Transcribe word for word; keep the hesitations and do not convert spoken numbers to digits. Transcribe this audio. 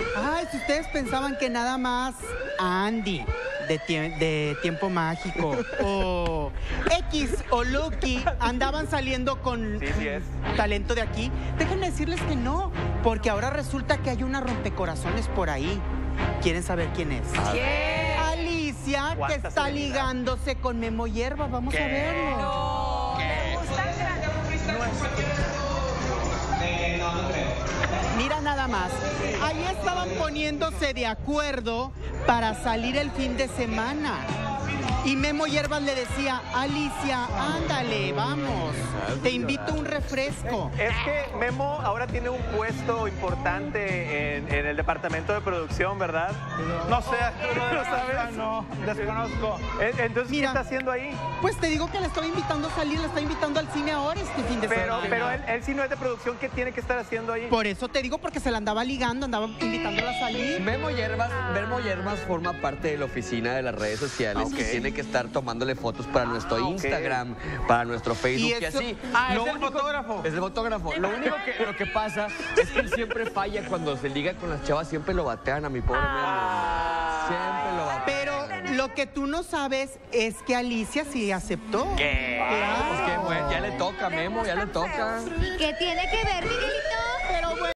Ay, si ustedes pensaban que nada más Andy de, tie de Tiempo Mágico o X o Lucky andaban saliendo con sí, sí es. talento de aquí, déjenme decirles que no, porque ahora resulta que hay una rompecorazones por ahí. ¿Quieren saber quién es? ¿Quién? Alicia, que está ligándose con Memo Hierba. Vamos ¿Qué? a verlo. No, ¿le gusta? Mira nada más, ahí estaban poniéndose de acuerdo para salir el fin de semana. Y Memo Hierbas le decía, Alicia, ándale, vamos, te invito a un refresco. Es que Memo ahora tiene un puesto importante en, en el departamento de producción, ¿verdad? No sé, ¿No sabes? No, desconozco. Entonces, Mira, ¿qué está haciendo ahí? Pues te digo que le estoy invitando a salir, le estoy invitando al cine ahora este fin de Pero, semana. pero él, él sí no es de producción, ¿qué tiene que estar haciendo ahí? Por eso te digo, porque se la andaba ligando, andaba invitándola a salir. Memo Hierbas, Memo Hierbas forma parte de la oficina de las redes sociales Ok. y tiene que estar tomándole fotos para nuestro Ah, ok. Instagram, para nuestro Facebook Y y, eso- así. Ah, Lo es el único- fotógrafo. Es el fotógrafo. Lo único que, lo que pasa es que él siempre falla cuando se liga con las chavas, siempre lo batean a mi pobre Memo. Siempre lo batean. Pero lo que tú no sabes es que Alicia sí aceptó. ¿Qué? Claro. Pues que, bueno, ya le toca a Memo, ya le toca. ¿Y qué tiene que ver, Miguelito?